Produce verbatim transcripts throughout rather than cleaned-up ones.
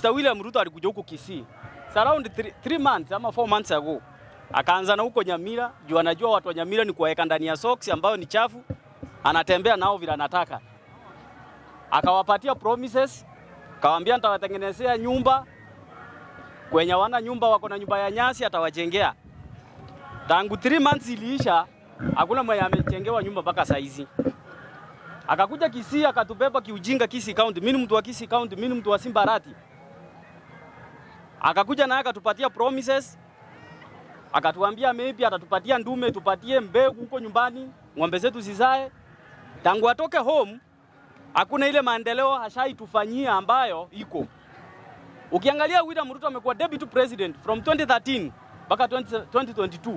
Mister William Ruto alikuja huko Kisii. Around three months ama four months ago. Akaanza na huko Nyamira, juu anajua watu wa Nyamira ni kuweka ndani ya socks ambayo ni chafu. Anatembea nao vile anataka. Akawapatia promises, kawaambia nitawatengenezea nyumba. Kwenye wana nyumba wako na nyumba ya nyasi atawajengea. Tangu three months iliisha, hakuna mwenye amejengewa nyumba mpaka saa hizi. Akakuja Kisii akatubeba kiujinga Kisii County. Mimi ni mtu wa Kisii County, mimi ni mtu wa Simbarati. Akakuja naye akatupatia promises. Akatuambia maybe atatupatia ndume, tupatie mbegu huko nyumbani, ng'ombe zetu zizae. Tangu atoke home, hakuna ile maendeleo hashaitufanyia ambayo iko. Ukiangalia William Ruto amekuwa deputy president from twenty thirteen mpaka twenty twenty-two.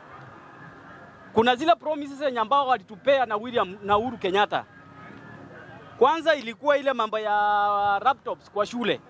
Kuna zile promises zenye ambao walitupea na William na Uhuru Kenyatta. Kwanza ilikuwa ile mambo ya laptops kwa shule.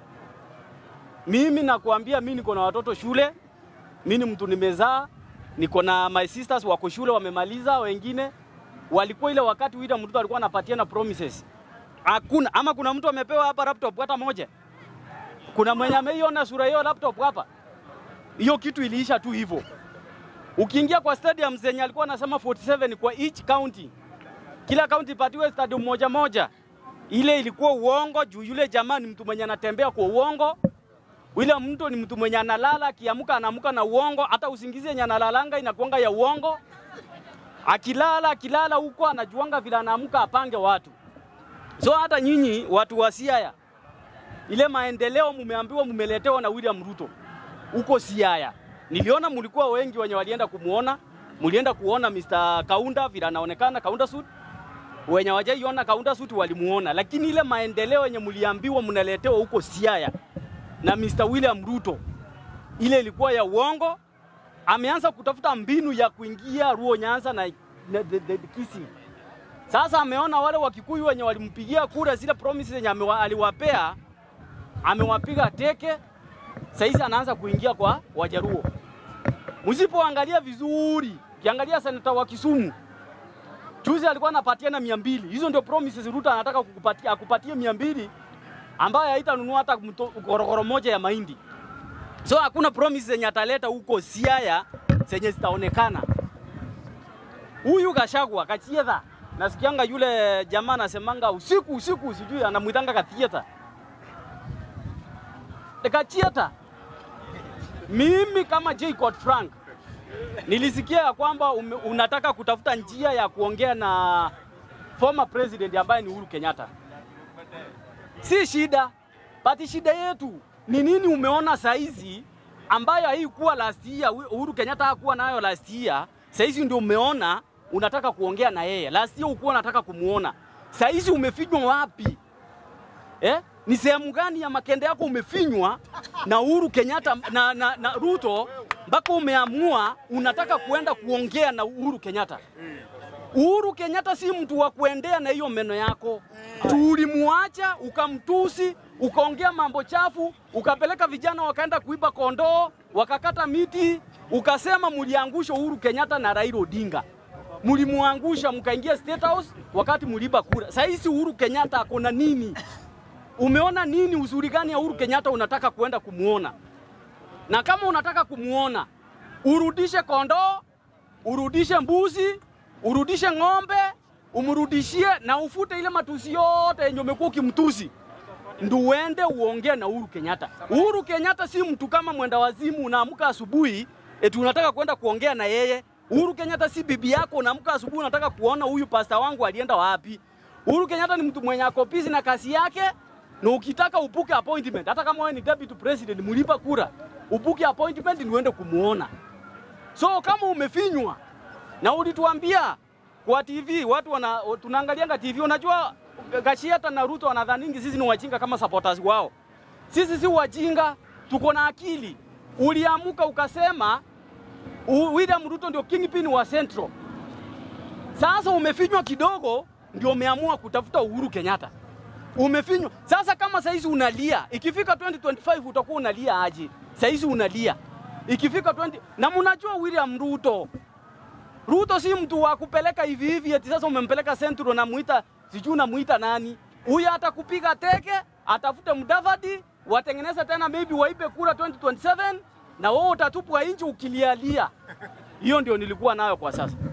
Mimi nakuambia mimi niko na watoto shule. Mimi mtu nimezaa, niko na my sisters wako shule wamemaliza, wengine walikuwa ile wakati William Ruto alikuwa anapatia na promises. Hakuna ama kuna mtu amepewa hapa laptop hata moja. Kuna mwenye ameiona sura hiyo laptop hapa. Hiyo kitu iliisha tu hivyo. Ukiingia kwa stadium zenye alikuwa anasema forty-seven kwa each county. Kila county ipatiwe stadium moja moja. Ile ilikuwa uongo juu yule jamaa ni mtu mwenye anatembea kwa uongo. William Ruto ni mtu mwenye analala, akiamka anaamka na uongo, hata usingizi yenye analalanga inakuanga ya uongo. Akilala akilala huko anajuanga vile anaamka apange watu. So hata nyinyi watu wa Siaya, ile maendeleo mumeambiwa mumeletewa na William Ruto huko Siaya. Niliona mlikuwa wengi wenye walienda kumuona, mlienda kuona Mister Kaunda vile anaonekana Kaunda suit. Wenye wajaiona Kaunda suit walimuona, lakini ile maendeleo yenye mliambiwa mnaletewa huko Siaya na Mister William Ruto ile ilikuwa ya uongo. Ameanza kutafuta mbinu ya kuingia Ruo Nyanza na, na the, the, the Kisii. Sasa ameona wale wakikuyu wenye walimpigia kura zile promises zenye aliwapea, amewapiga teke. Sasa anaanza kuingia kwa Wajaruo. Msipoangalia vizuri, kiangalia seneta wa Kisumu, juzi alikuwa anapatia na mia mbili. Hizo ndio promises Ruto anataka kukupatia, akupatie mia mbili ambayo haitanunua hata gorogoro moja ya mahindi. So hakuna promises zenye ataleta huko Siaya zenye zitaonekana. Huyu Gachagua Kachietha, nasikianga yule jamaa anasemanga usiku usiku sijui anamuitanga Kachietha. Kachietha. Mimi kama Jacob Frank nilisikia kwamba unataka kutafuta njia ya kuongea na former president ambaye ni Uhuru Kenyatta. Si shida, pati shida yetu ni nini umeona saizi ambayo haikuwa last year, Uhuru Kenyatta hakuwa nayo last year, saizi ndio umeona unataka kuongea na yeye. Last year ukuwa unataka kumuona. Saizi umefinywa wapi? Eh? Ni sehemu gani ya makende yako umefinywa na Uhuru Kenyatta na, na, na Ruto mpaka umeamua unataka kuenda kuongea na Uhuru Kenyatta? Uhuru Kenyatta si mtu wa kuendea na hiyo meno yako. Tulimuacha, ukamtusi, ukaongea mambo chafu, ukapeleka vijana wakaenda kuiba kondoo, wakakata miti, ukasema mliangusha Uhuru Kenyatta na Raila Odinga. Mlimuangusha mkaingia State House wakati mliiba kura. Sasa hizi Uhuru Kenyatta akona nini? Umeona nini uzuri gani ya Uhuru Kenyatta unataka kuenda kumuona? Na kama unataka kumuona, urudishe kondoo, urudishe mbuzi, urudishe ng'ombe, umrudishie na ufute ile matusi yote yenye umekuwa ukimtusi. Ndio uende uongee na Uhuru Kenyatta. Uhuru Kenyatta si mtu kama mwenda wazimu unaamka asubuhi eti unataka kwenda kuongea na yeye. Uhuru Kenyatta si bibi yako unaamka asubuhi unataka kuona huyu pasta wangu alienda wapi. Uhuru Kenyatta ni mtu mwenye ako busy na kazi yake, na ukitaka upuke appointment hata kama wewe ni deputy president mlipa kura, upuke appointment ni uende kumuona. So kama umefinywa na ulituambia kwa T V, watu wana tunaangalianga T V, unajua Gachagua na Ruto wanadhaningi sisi ni wajinga kama supporters wao. Sisi si wajinga, tuko na akili. Uliamuka ukasema William Ruto ndio kingpin wa Central. Sasa umefinywa kidogo ndio umeamua kutafuta Uhuru Kenyatta. Umefinywa. Sasa kama saizi unalia, ikifika twenty twenty-five utakuwa unalia aje? Saizi unalia. Ikifika twenty na mnajua William Ruto. Ruto si mtu wa kupeleka hivi hivi eti sasa umempeleka Central na muita sijui na muita nani. Huyu hata kupiga teke, atafute Mudavadi, watengeneza tena maybe waipe kura twenty twenty-seven na wao utatupwa nje ukilialia. Hiyo ndio nilikuwa nayo kwa sasa.